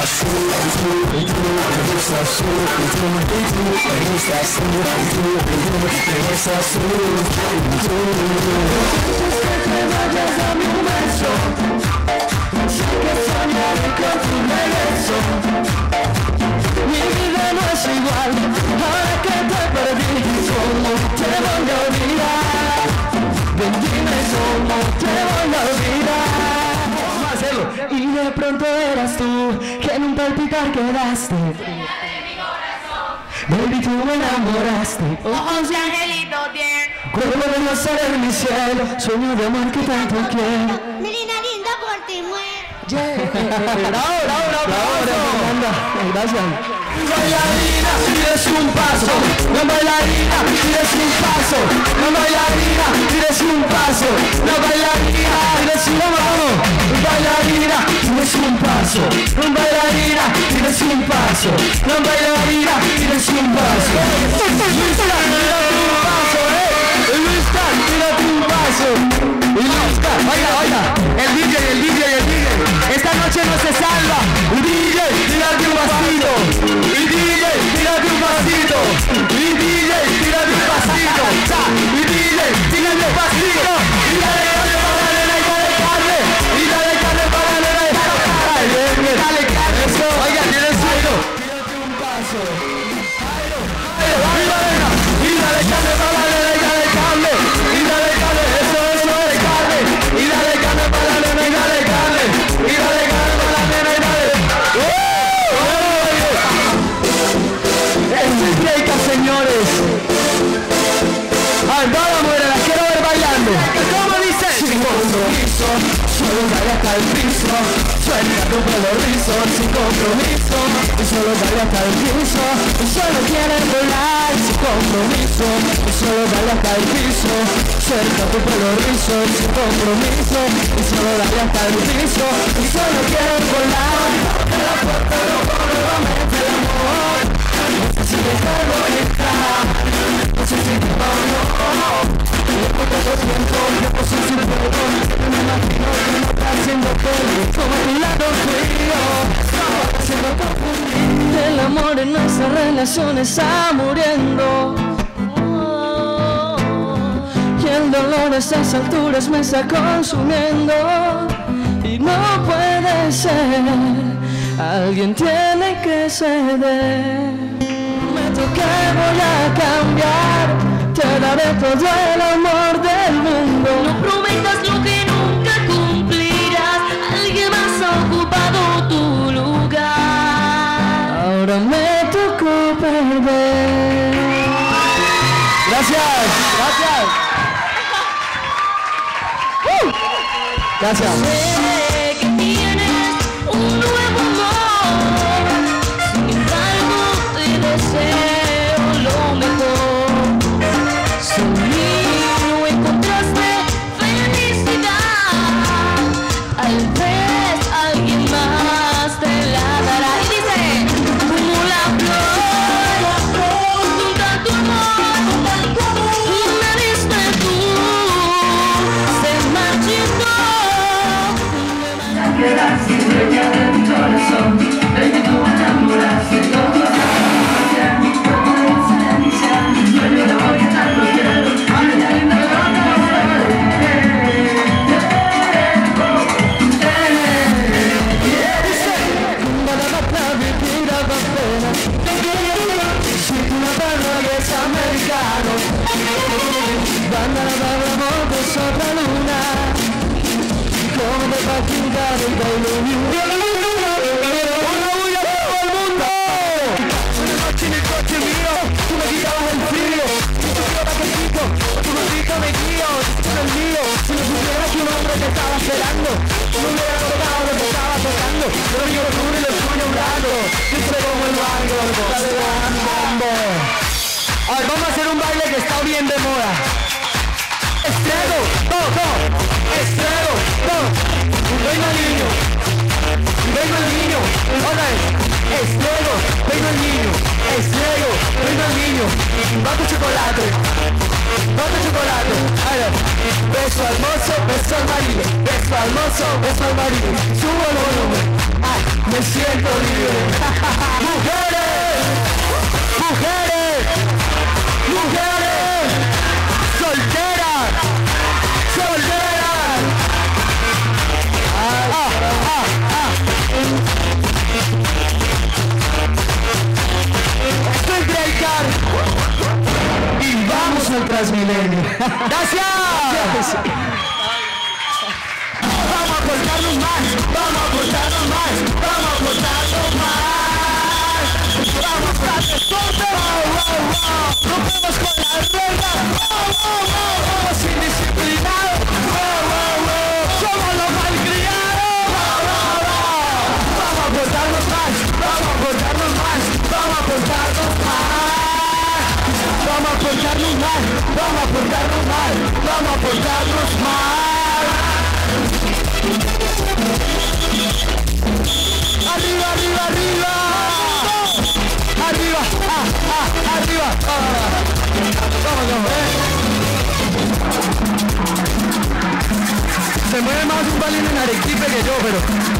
Mi vida no es igual, ahora que te perdí, ¿cómo te voy a olvidar? Ven, dime cómo te voy a olvidar. Vamos a hacerlo. Y de pronto eras tú, que en un palpitar quedaste. Baby, tú me enamoraste. Ojos de angelito tierno. Cuerpo de no ser en mi cielo, sueño de amor que tanto quiero. Mi linda linda por ti muero. Bravo, Fernanda. Gracias. Bailarina, tires un paso. La bailarina, tires un paso. La bailarina, tires un paso. La bailarina, tires un paso. Bailarina, tires un paso. La bailarina, tires un paso. La bailarina, tires un paso. Luisca, tírate un paso, Luisca, tírate un paso. Luisca, oiga, el DJ. Esta noche no se salva. DJ, tírate un pasito. DJ, tírate un pasito. DJ, tírate un pasito. DJ, tírate un pasito. Y dale carne para la nena, y dale carne. Y dale carne para la nena, y dale carne. Dale carne. Eso, oiga, tienes algo. Tírate un paso. Y dale carne para la nena, y dale carne. Y dale carne. Eso, dale carne. Y dale carne para la nena, y dale carne. Y dale carne para la nena, y dale. Esto es break, señores. A ver, todas las mujeres, las quiero ver bailando. ¿Cómo dice? Sin compromiso, solo dale hasta el piso. Suelta tu pelo rizo, sin compromiso. Y solo dale hasta el piso. Y solo quieres volar, sin compromiso. Y solo dale hasta el piso. Suelta tu pelo rizo, sin compromiso. Y solo dale hasta el piso. Y solo quieres volar. Que la puerta no pone nuevamente el amor. No sé si dejarlo entrar. No sé si te va o no. Llevo tanto tiempo, llevo sin su juego. Me imagino que no está haciendo pelo. Como a tu lado frío. Haciendo confundir. El amor en nuestra relación está muriendo. Y el dolor a estas alturas me está consumiendo. Y no puede ser. Alguien tiene que ceder. Que voy a cambiar, te daré todo el amor del mundo. No prometas lo que nunca cumplirás. Alguien más ha ocupado tu lugar. Ahora me tocó perder. Gracias. Gracias. Sé que tienes un nuevo amor. Sin embargo, te deseo lo mejor. Sin mí no encontraste felicidad. Tal vez alguien más te la dará. Y dice, como la flor, con tanto amor, y me diste tú, se marchitó. Quedaste dueña de mi corazón, baby, tú me enamoraste. Todo lo que mi corazón yo lo voy a estar cogiendo. A ver, vamos a hacer un baile que está bien de moda. Estrego, todo, estrego, todo. Venga el niño, venga el niño. Otra vez, estrego, venga el niño, estrego, venga el niño. Va tu chocolate, va tu chocolate. A ver, beso al mozo, beso al marido, beso al mozo, beso al marido. Subo el volumen, me siento. siento libre. Mujeres, mujeres, mujeres, solteras, solteras. Estoy breakar y vamos al Transmilenio. Gracias. Vamos a aportarnos más, vamos a aportarnos más, vamos a aportarnos más. Vamos a aportarnos fuerte, rompemos con la regla, vamos indisciplinados, somos los malcriados. Vamos a aportarnos más, vamos a aportarnos más, vamos a aportarnos más. Vamos a aportarnos más, vamos a aportarnos más, vamos a aportarnos más. Arriba, arriba, arriba. Arriba, arriba. Vamos, Se mueve más un balín en Arequipe que yo, pero